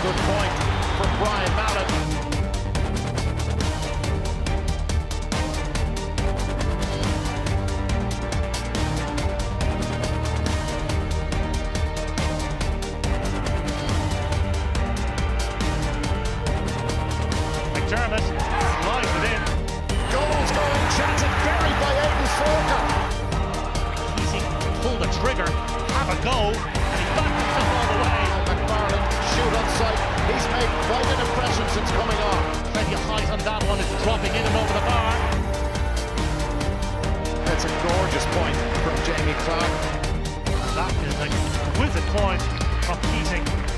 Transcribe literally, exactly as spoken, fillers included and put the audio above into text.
good point from Brian Mallett. McDermott slides it in. Goals going, chanted, buried by Aidan Forker. Keating pulled the trigger, have a go, and he backed himself all the way. McFarlane shoot on sight. He's made quite an impression since coming on. Plenty of height on that one. It's dropping in and over the bar. That's a gorgeous point from Jamie Clark. That is an exquisite point from Keating.